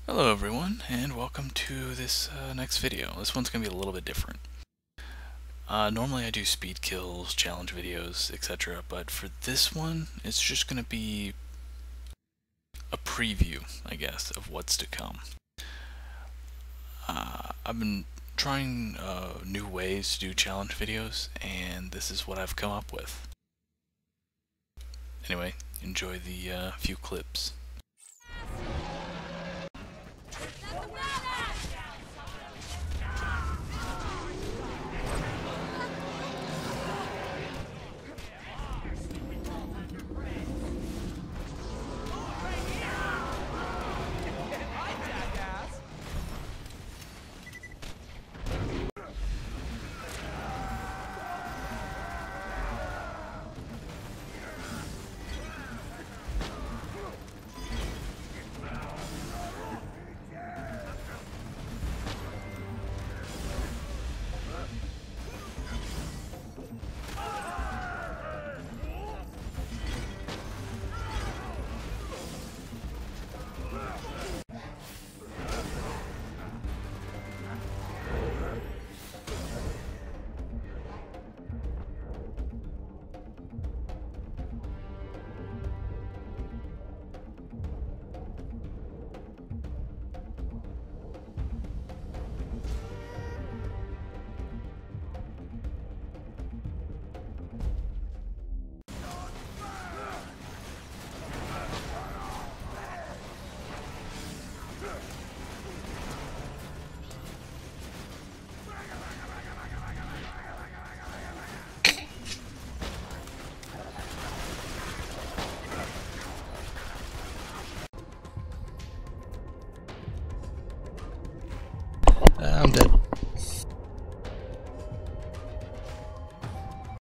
Hello everyone, and welcome to this next video. This one's going to be a little bit different. Normally I do speed kills, challenge videos, etc., but for this one, it's just going to be a preview, I guess, of what's to come. I've been trying new ways to do challenge videos, and this is what I've come up with. Anyway, enjoy the few clips.